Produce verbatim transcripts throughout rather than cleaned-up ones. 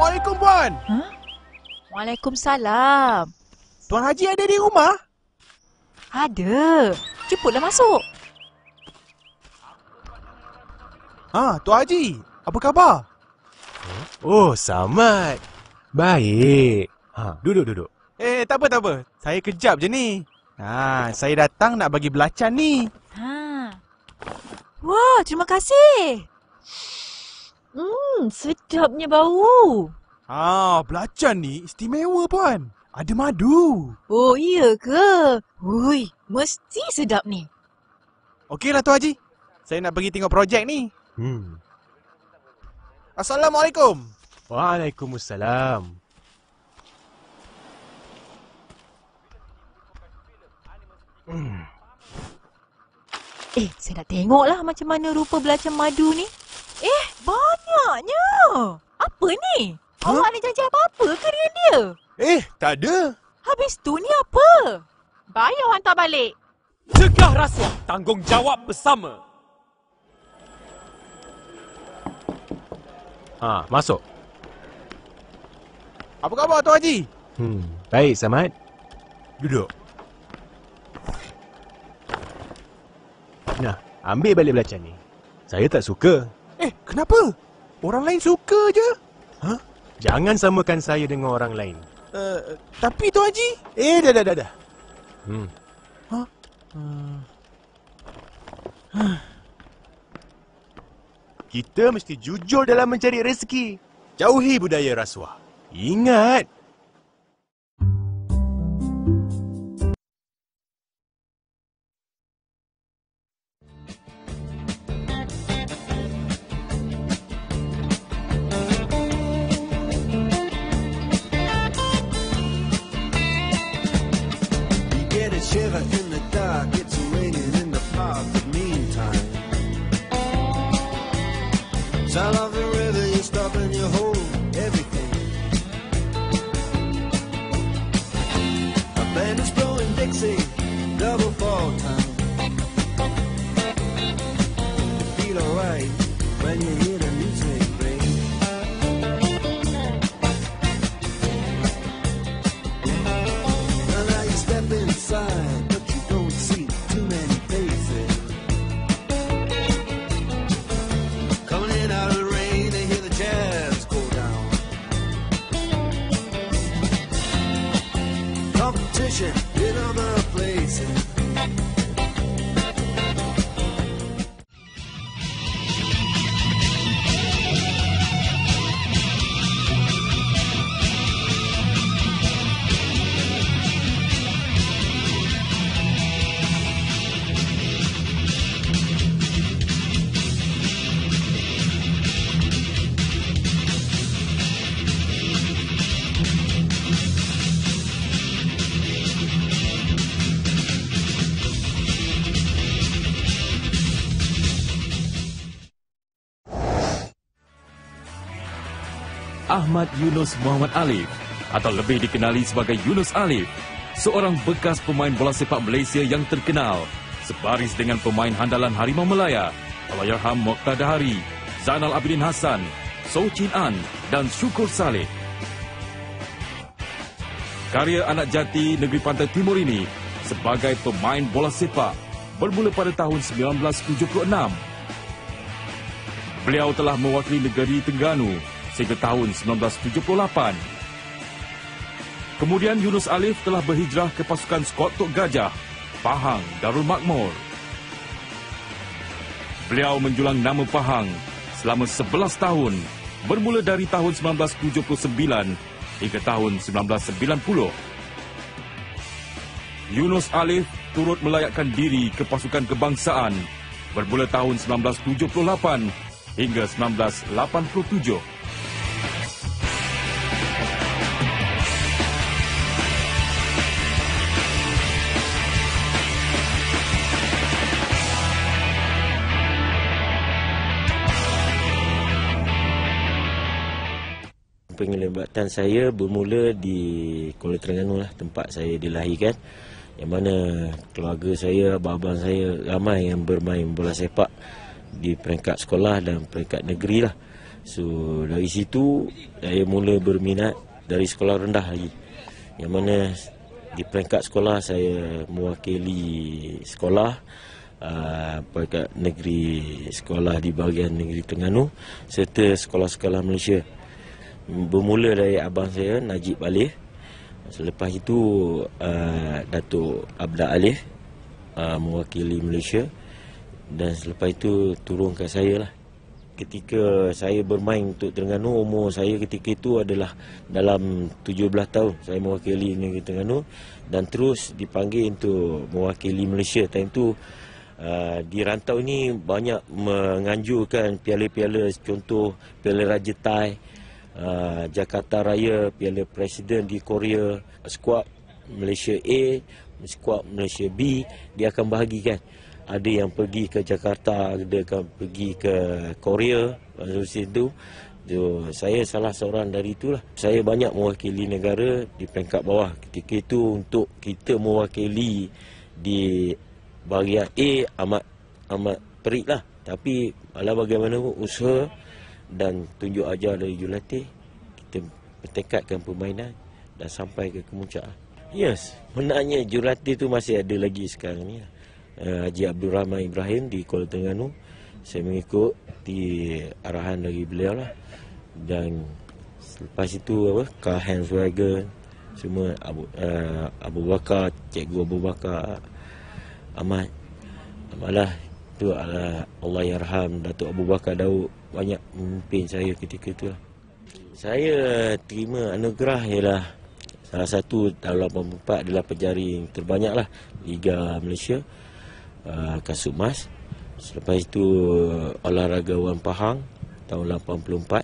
Assalamualaikum, Puan. Huh? Waalaikumsalam. Tuan Haji ada di rumah? Ada. Cepatlah masuk. Ha, Tuan Haji. Apa khabar? Oh, Samad. Baik. Ha, duduk, duduk. Eh, tak apa, tak apa. Saya kejap je ni. Ha, saya datang nak bagi belacan ni. Ha. Wah, terima kasih. Hmm, sedapnya bau. Ha, belacan ni istimewa, Puan. Ada madu. Oh, iya ke? Ui, mesti sedap ni. Okeylah, Tuan Haji. Saya nak pergi tengok projek ni. Hmm. Assalamualaikum. Waalaikumsalam. Hmm. Eh, saya nak tengoklah macam mana rupa belacan madu ni. Eh, banyaknya. Apa ni? Huh? Awak ada janji apa-apa ke dengan dia? Eh, tak ada. Habis tu ni apa? Bayar hantar balik. Cegah rasuah, tanggungjawab bersama. Ha, masuk. Apa khabar, Tuan Haji? Hmm, baik, Samad. Duduk. Nah, ambil balik belacan ni. Saya tak suka. Eh, kenapa? Orang lain suka je. Ha? Jangan samakan saya dengan orang lain. Uh, tapi, Tuan Haji... Eh, dah, dah, dah, dah. Hmm. Ha? Hmm. Kita mesti jujur dalam mencari rezeki. Jauhi budaya rasuah. Ingat. You get a shiver in the dark, it's raining in the park, but meantime sound of the river, you stop and you hold everything. A band is blowing Dixie, double fall time. You feel alright when you hear the music ring. And now you step inside, but you don't see too many faces. Coming in out of the rain, they hear the jazz go down. Competition in other places. Ahmad Yunus Muhammad Alif atau lebih dikenali sebagai Yunus Alif, seorang bekas pemain bola sepak Malaysia yang terkenal sebaris dengan pemain handalan Harimau Melaya Allahyarham Mokhtar Dahari, Zainal Abidin Hassan, Soh Chin An dan Syukur Saleh. Karya anak jati negeri Pantai Timur ini sebagai pemain bola sepak bermula pada tahun sembilan belas tujuh puluh enam. Beliau telah mewakili negeri Terengganu sehingga tahun sembilan belas tujuh puluh lapan. Kemudian Yunus Alif telah berhijrah ke pasukan skuad Tok Gajah, Pahang Darul Makmur. Beliau menjulang nama Pahang selama sebelas tahun, bermula dari tahun sembilan belas tujuh puluh sembilan hingga tahun sembilan belas sembilan puluh. Yunus Alif turut melayakkan diri ke pasukan kebangsaan bermula tahun sembilan belas tujuh puluh lapan hingga sembilan belas lapan puluh tujuh. Penglibatan saya bermula di Kuala Terengganu lah, tempat saya dilahirkan, yang mana keluarga saya, abang-abang saya ramai yang bermain bola sepak di peringkat sekolah dan peringkat negeri lah. So dari situ saya mula berminat dari sekolah rendah lagi, yang mana di peringkat sekolah saya mewakili sekolah uh, peringkat negeri, sekolah di bahagian negeri Terengganu serta sekolah-sekolah Malaysia. Bermula dari abang saya Najib Alif, selepas itu uh, Datuk Abda Alif uh, mewakili Malaysia, dan selepas itu turun ke saya lah. Ketika saya bermain untuk Terengganu, umur saya ketika itu adalah dalam tujuh belas tahun. Saya mewakili negeri Terengganu dan terus dipanggil untuk mewakili Malaysia. Time itu uh, di rantau ini banyak menganjurkan piala-piala, contoh Piala Raja Thai, uh, Jakarta Raya, Piala Presiden di Korea, skuad Malaysia A, skuad Malaysia B, dia akan bahagikan. Ada yang pergi ke Jakarta, ada yang pergi ke Korea. Masa itu, so, saya salah seorang dari itulah. Saya banyak mewakili negara di peringkat bawah. Ketika itu untuk kita mewakili di bahagian A amat amat perik lah. Tapi ala bagaimanapun usaha dan tunjuk ajar dari jurulatih, kita bertekadkan permainan dan sampai ke kemuncak. Yes, sebenarnya jurulatih itu masih ada lagi sekarang ni. Haji Abdul Rahman Ibrahim di Kuala Terengganu. Saya mengikut di arahan dari beliau lah. Dan selepas itu apa, Karl Heinz Wagen, semua Abu, uh, Abu Bakar, Cikgu Abu Bakar Ahmad Amalah, itu adalah Allah yarham Datuk Abu Bakar Daud, banyak memimpin saya ketika itu lah. Saya terima anugerah ialah salah satu tahun lapan puluh empat adalah penjaring terbanyak lah Liga Malaysia, Uh, kasut emas. Selepas itu olahragawan Pahang tahun lapan puluh empat,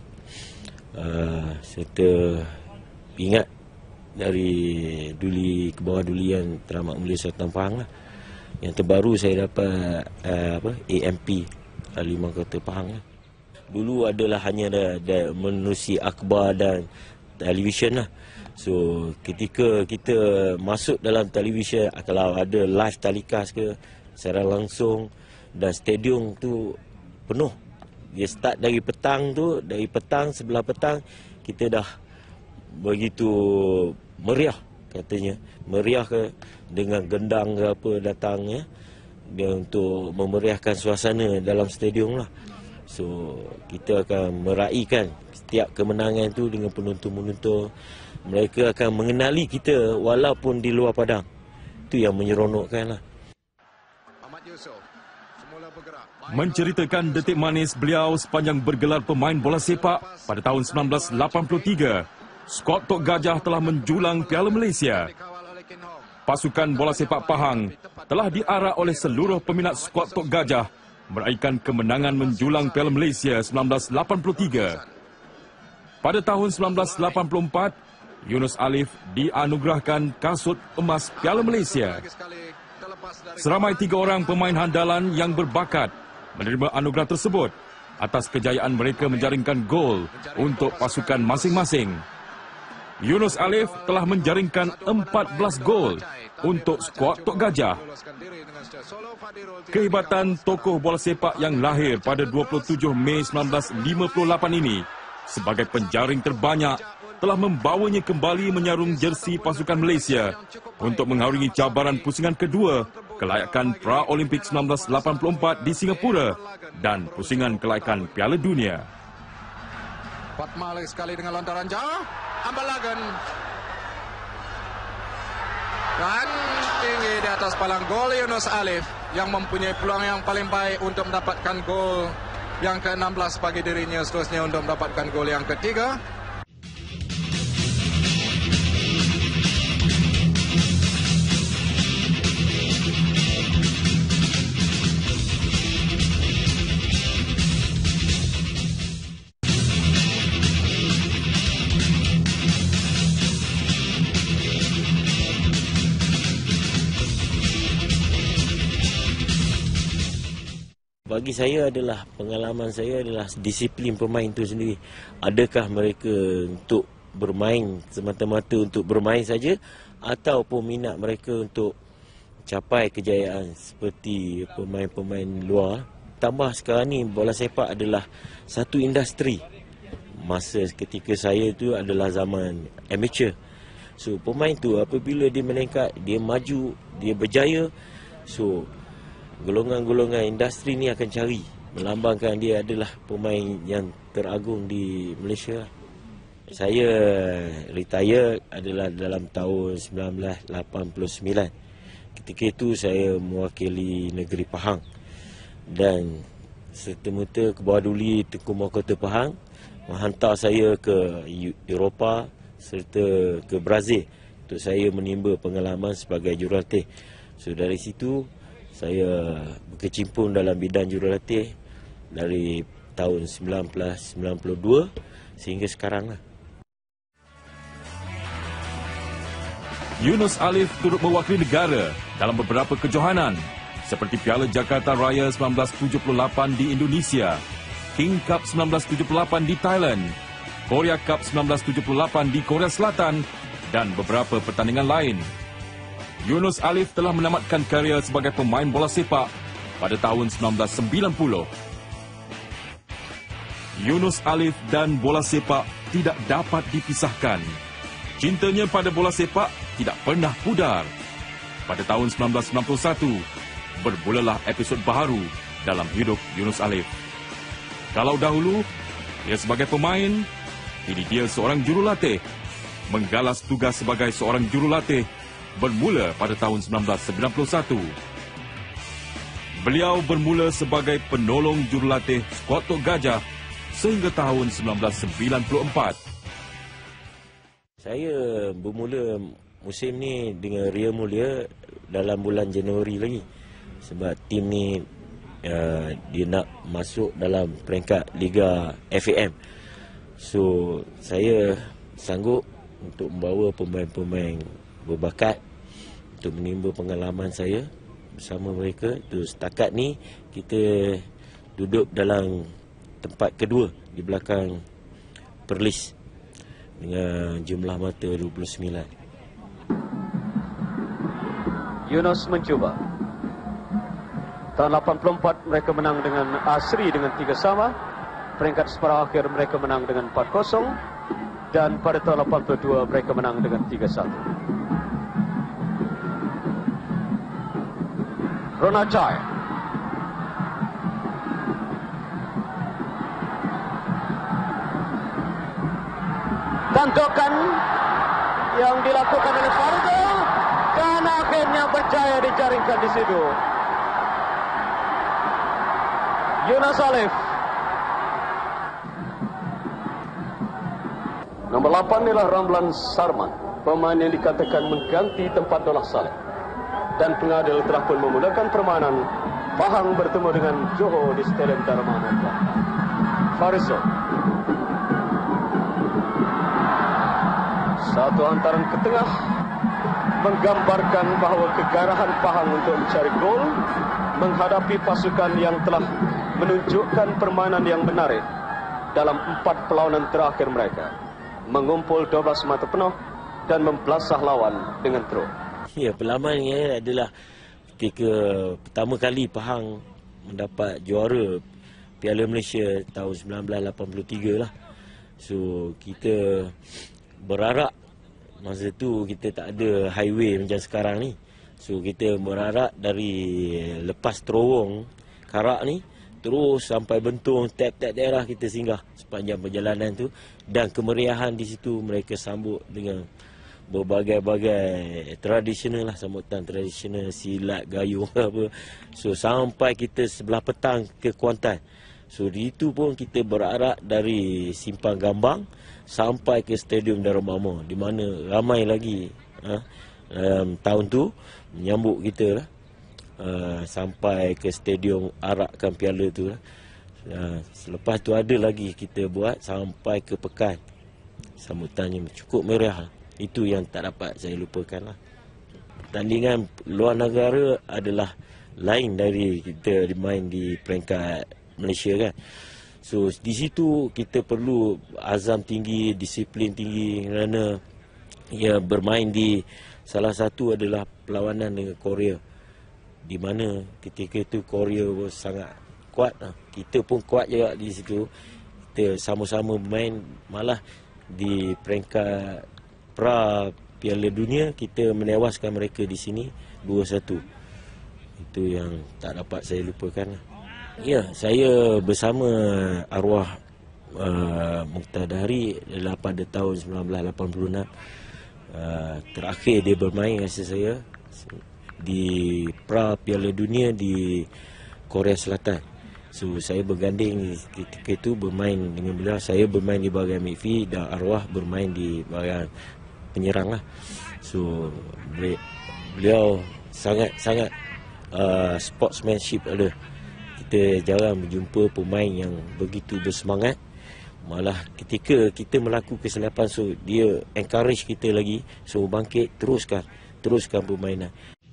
uh, serta ingat dari duli ke bawah dulian Teramat Mulia Sultan Pahang lah. Yang terbaru saya dapat uh, apa A M P uh, Lima Kota Pahang lah. Dulu adalah hanya ada, ada menerusi akhbar dan televisyen lah. So ketika kita masuk dalam televisyen, kalau ada live telecast ke secara langsung, dan stadium tu penuh. Dia start dari petang tu, dari petang, sebelah petang, kita dah begitu meriah katanya. Meriah ke dengan gendang ke apa datangnya, dia untuk memeriahkan suasana dalam stadium lah. So kita akan meraihkan setiap kemenangan tu dengan penonton-penonton. Mereka akan mengenali kita walaupun di luar padang. Itu yang menyeronokkan lah. Menceritakan detik manis beliau sepanjang bergelar pemain bola sepak pada tahun seribu sembilan ratus lapan puluh tiga, skuad Tok Gajah telah menjulang Piala Malaysia. Pasukan bola sepak Pahang telah diarak oleh seluruh peminat skuad Tok Gajah meraihkan kemenangan menjulang Piala Malaysia seribu sembilan ratus lapan puluh tiga. Pada tahun seribu sembilan ratus lapan puluh empat, Yunus Alif dianugerahkan kasut emas Piala Malaysia. Seramai tiga orang pemain handalan yang berbakat menerima anugerah tersebut atas kejayaan mereka menjaringkan gol untuk pasukan masing-masing. Yunus Alif telah menjaringkan empat belas gol untuk skuad Tok Gajah. Kehebatan tokoh bola sepak yang lahir pada dua puluh tujuh Mei seribu sembilan ratus lima puluh lapan ini sebagai penjaring terbanyak telah membawanya kembali menyarung jersey pasukan Malaysia untuk mengharungi cabaran pusingan kedua kelayakan Pra-Olimpik seribu sembilan ratus lapan puluh empat di Singapura dan pusingan kelayakan Piala Dunia. Fatma lagi sekali dengan lontaran jauh, Ambalagan. Dan tinggi di atas palang gol Yunus Alif yang mempunyai peluang yang paling baik untuk mendapatkan gol yang ke enam belas bagi dirinya, seterusnya untuk mendapatkan gol yang ketiga. Bagi saya adalah, pengalaman saya adalah disiplin pemain itu sendiri. Adakah mereka untuk bermain semata-mata untuk bermain saja, ataupun minat mereka untuk capai kejayaan seperti pemain-pemain luar. Tambah sekarang ni bola sepak adalah satu industri. masa ketika saya tu adalah zaman amateur. So pemain tu apabila dia meningkat, dia maju, dia berjaya, so golongan-golongan industri ni akan cari, melambangkan dia adalah pemain yang teragung di Malaysia. Saya retire adalah dalam tahun sembilan belas lapan puluh sembilan. Ketika itu saya mewakili negeri Pahang, dan serta-merta Kebawah Duli Tengku Mahkota Pahang menghantar saya ke Eropah serta ke Brazil untuk saya menimba pengalaman sebagai jurulatih. So dari situ saya berkecimpung dalam bidang jurulatih dari tahun sembilan belas sembilan puluh dua sehingga sekarang lah. Yunus Alif turut mewakili negara dalam beberapa kejohanan seperti Piala Jakarta Raya sembilan belas tujuh puluh lapan di Indonesia, King Cup sembilan belas tujuh puluh lapan di Thailand, Korea Cup sembilan belas tujuh puluh lapan di Korea Selatan dan beberapa pertandingan lain. Yunus Alif telah menamatkan karier sebagai pemain bola sepak pada tahun sembilan belas sembilan puluh. Yunus Alif dan bola sepak tidak dapat dipisahkan. Cintanya pada bola sepak tidak pernah pudar. Pada tahun sembilan belas sembilan puluh satu, bermulalah episod baharu dalam hidup Yunus Alif. Kalau dahulu, dia sebagai pemain, kini dia seorang jurulatih. Menggalas tugas sebagai seorang jurulatih bermula pada tahun sembilan belas sembilan puluh satu. Beliau bermula sebagai penolong jurulatih skuad Tok Gajah sehingga tahun sembilan belas sembilan puluh empat. Saya bermula musim ni dengan Ria Mulia dalam bulan Januari lagi. Sebab tim ni uh, dia nak masuk dalam peringkat Liga F A M. So saya sanggup untuk membawa pemain-pemain berbakat untuk menimba pengalaman saya bersama mereka. Tu setakat ni kita duduk dalam tempat kedua di belakang Perlis dengan jumlah mata dua puluh sembilan. Yunus mencuba. Tahun lapan puluh empat mereka menang dengan Asri dengan tiga sama. Peringkat separuh akhir mereka menang dengan empat kosong. Dan pada tahun lapan puluh dua mereka menang dengan tiga satu. Ronachai. Tantokan yang dilakukan oleh Fargo dan akhirnya berjaya dijaringkan di situ. Yunus Alif. Nombor lapan ialah Ramlan Sarman, pemain yang dikatakan mengganti tempat Dolah Saleh. Dan pengadil telah pun memulakan permainan. Pahang bertemu dengan Johor di Stadium Darmawan. Farizul. Satu hantaran ke tengah menggambarkan bahawa kegarahan Pahang untuk mencari gol menghadapi pasukan yang telah menunjukkan permainan yang menarik dalam empat perlawanan terakhir mereka, mengumpul dua belas mata penuh dan membelasah lawan dengan teruk. Ya, pengalaman ini adalah ketika pertama kali Pahang mendapat juara Piala Malaysia tahun sembilan belas lapan puluh tiga lah. So kita berharap, masa tu kita tak ada highway macam sekarang ni. So kita berharap dari lepas terowong Karak ni terus sampai Bentong, tiap-tiap daerah kita singgah sepanjang perjalanan tu. Dan kemeriahan di situ mereka sambut dengan berbagai-bagai tradisional lah, sambutan tradisional, silat, gayung apa. So sampai kita sebelah petang ke Kuantan. So di itu pun kita berharap dari Simpang Gambang sampai ke Stadium Darul di mana ramai lagi ha, um, tahun tu menyambut kita lah, uh, sampai ke Stadium arakkan piala tu lah. Uh, selepas tu ada lagi kita buat sampai ke Pekan. Sambutannya cukup meriah lah. Itu yang tak dapat saya lupakan lah. Pertandingan luar negara adalah lain dari kita main di peringkat Malaysia kan. So di situ kita perlu azam tinggi, disiplin tinggi, kerana ya bermain di salah satu adalah perlawanan dengan Korea, di mana ketika itu Korea sangat kuat. Kita pun kuat juga di situ. kita sama-sama bermain, malah di peringkat pra Piala Dunia kita menewaskan mereka di sini dua satu. Itu yang tak dapat saya lupakan. Ya, saya bersama arwah uh, Muqtadari pada tahun sembilan belas lapan puluh enam. Uh, terakhir dia bermain rasa saya di pra Piala Dunia di Korea Selatan. So saya berganding ketika itu bermain dengan beliau. Saya bermain di bahagian midfield dan arwah bermain di bahagian penyerang lah. So beliau sangat-sangat uh, sportsmanship ada. Kita jarang berjumpa pemain yang begitu bersemangat. Malah ketika kita melakukan kesilapan, so dia encourage kita lagi. So bangkit, teruskan, teruskan permainan.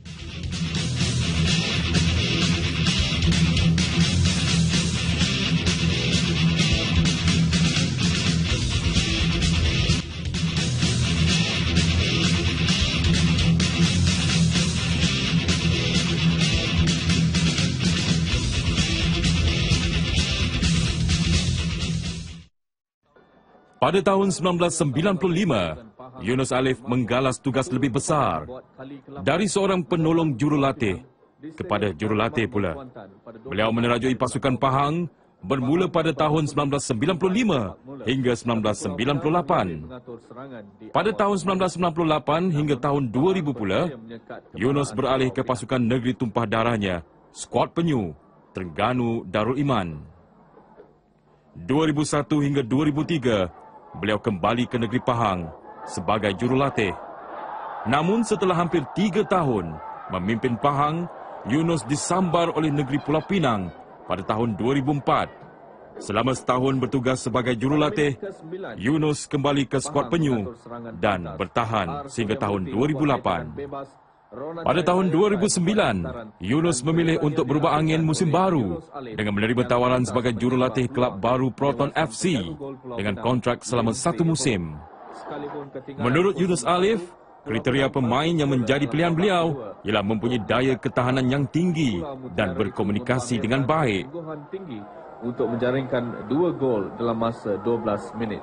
Pada tahun sembilan belas sembilan puluh lima, Yunus Alif menggalas tugas lebih besar dari seorang penolong jurulatih kepada jurulatih pula. Beliau menerajui pasukan Pahang bermula pada tahun sembilan belas sembilan puluh lima hingga sembilan belas sembilan puluh lapan. Pada tahun sembilan belas sembilan puluh lapan hingga tahun dua ribu pula, Yunus beralih ke pasukan negeri tumpah darahnya, Skuad Penyu, Terengganu Darul Iman. dua ribu satu hingga dua ribu tiga, beliau kembali ke negeri Pahang sebagai jurulatih. Namun setelah hampir tiga tahun memimpin Pahang, Yunus disambar oleh negeri Pulau Pinang pada tahun dua ribu empat. Selama setahun bertugas sebagai jurulatih, Yunus kembali ke Skuad Penyu dan bertahan sehingga tahun dua ribu lapan. Pada tahun dua ribu sembilan, Yunus memilih untuk berubah angin musim baru dengan menerima tawaran sebagai jurulatih kelab baru Proton F C dengan kontrak selama satu musim. Menurut Yunus Alif, kriteria pemain yang menjadi pilihan beliau ialah mempunyai daya ketahanan yang tinggi dan berkomunikasi dengan baik. Untuk menjaringkan dua gol dalam masa dua belas minit.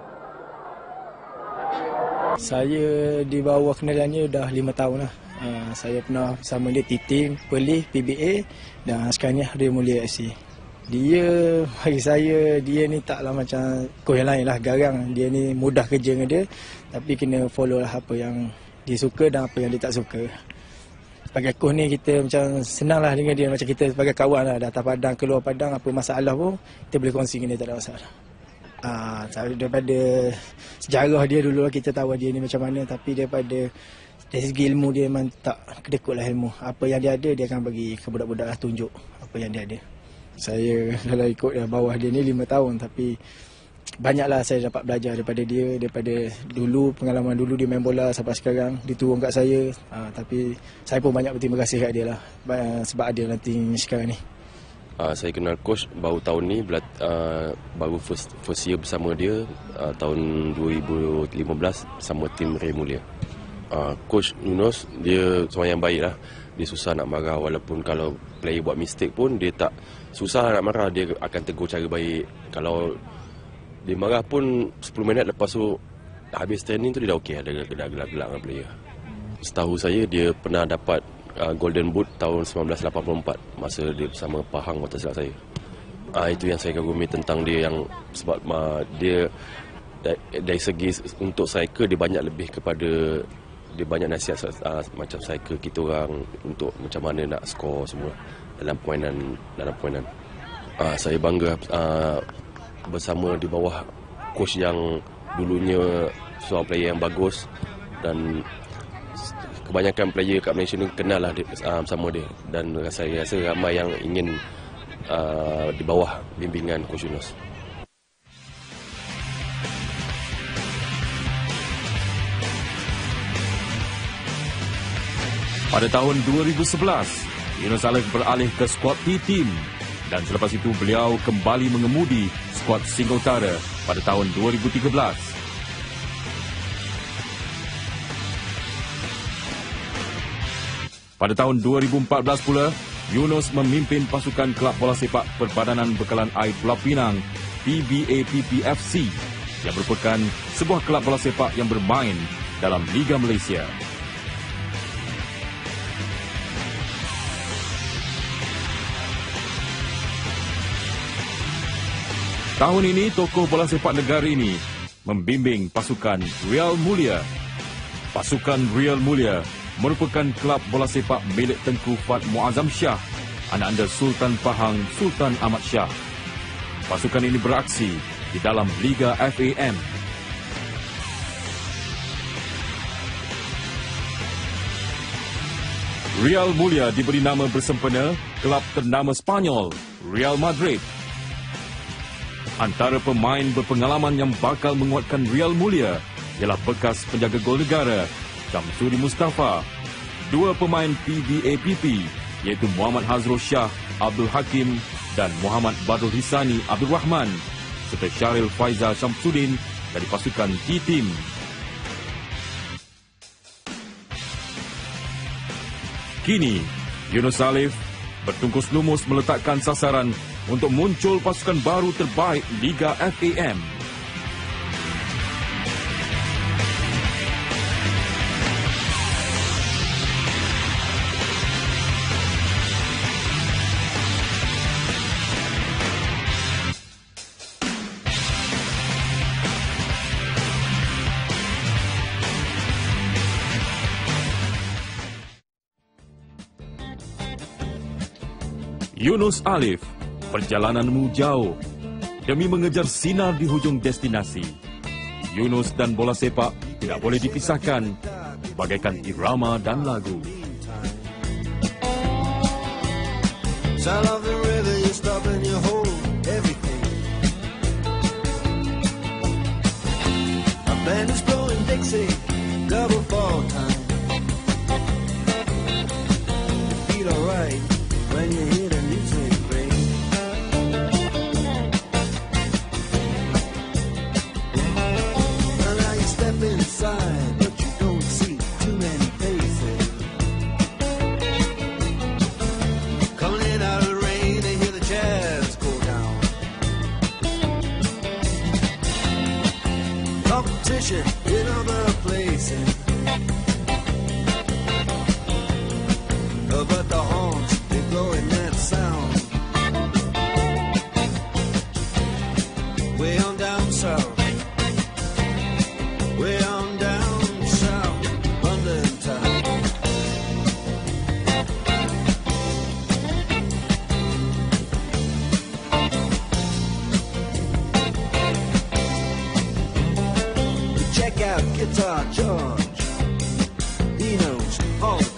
Saya di bawah kenaliannya dah lima tahun lah. Uh, saya pernah bersama dia Titing, Perlis, P B A dan sekarang ni Ria Mulia F C. Dia, bagi saya, dia ni taklah macam coach yang lain lah, garang. Dia ni mudah kerja dengan dia, tapi kena follow lah apa yang dia suka dan apa yang dia tak suka. Sebagai coach ni kita macam senang lah dengan dia, macam kita sebagai kawan lah, datang padang, keluar padang, apa masalah pun kita boleh kongsi dengan dia, tak ada masalah. Ah, daripada sejarah dia dulu kita tahu dia ni macam mana, tapi daripada dari segi ilmu dia memang tak kedekut lah ilmu. Apa yang dia ada, dia akan bagi ke budak-budak lah, tunjuk apa yang dia ada. Saya kalau ikut dah bawah dia ni lima tahun, tapi banyaklah saya dapat belajar daripada dia, daripada dulu, pengalaman dulu dia main bola sampai sekarang, dia turun kat saya. Ha, tapi saya pun banyak berterima kasih kat dia lah, sebab ada nanti sekarang ni. Uh, saya kenal coach baru tahun ni, belat, uh, baru first, first year bersama dia, uh, tahun dua ribu lima belas bersama tim Ria Mulia. Uh, coach Yunus, dia seorang yang baik lah. Dia susah nak marah, walaupun kalau player buat mistake pun dia tak susah nak marah, dia akan tegur cara baik. Kalau dia marah pun sepuluh minit lepas tu habis training tu dia dah okey, ada gelak-gelak dengan player. Setahu saya dia pernah dapat uh, Golden Boot tahun sembilan belas lapan puluh empat masa dia bersama Pahang, waktu silap saya. Uh, itu yang saya kagumi tentang dia, yang sebab uh, dia dari, dari segi untuk striker dia banyak lebih kepada, dia banyak nasihat uh, macam striker kita orang untuk macam mana nak skor semua dalam permainan dalam permainan. Uh, saya bangga uh, bersama di bawah coach yang dulunya seorang player yang bagus, dan kebanyakan player kat Malaysia ni kenal lah dia, uh, bersama dia, dan saya rasa ramai yang ingin uh, di bawah bimbingan coach Yunus. Pada tahun dua ribu sebelas, Yunus Alif beralih ke skuad T-Team dan selepas itu beliau kembali mengemudi skuad Singapura pada tahun dua ribu tiga belas. Pada tahun dua ribu empat belas pula, Yunus memimpin pasukan kelab bola sepak Perbadanan Bekalan Air Pulau Pinang P B A P P F C yang merupakan sebuah kelab bola sepak yang bermain dalam Liga Malaysia. Tahun ini, tokoh bola sepak negara ini membimbing pasukan Real Mulia. Pasukan Real Mulia merupakan kelab bola sepak milik Tengku Fat Muazzam Shah, anak anda Sultan Pahang Sultan Ahmad Shah. Pasukan ini beraksi di dalam Liga F A M. Real Mulia diberi nama bersempena kelab ternama Spanyol, Real Madrid. Antara pemain berpengalaman yang bakal menguatkan Real Mulia ialah bekas penjaga gol negara Syamsuri Mustafa, dua pemain P B A P P iaitu Muhammad Hazrul Shah Abdul Hakim dan Muhammad Badrul Hisani Abdul Rahman, serta Syaril Faizal Syamsuddin dari pasukan T-Team. Kini, Yunus Alif bertungkus lumus meletakkan sasaran untuk muncul pasukan baru terbaik Liga F A M. Yunus Alif, perjalananmu jauh demi mengejar sinar di hujung destinasi. Yunus dan bola sepak tidak boleh dipisahkan, bagaikan irama dan lagu. Sound of the river, you stop and you hold everything. A band is blowing Dixie, double fall time. You feel alright when you hear the music ring. Well, now you step inside, but you don't see too many faces. Coming in out of the rain, they hear the jazz go down. Competition in other places, oh, but the horns, they blowing that sound. Way on down south, way on down south, London town. Check out Guitar George, he knows all the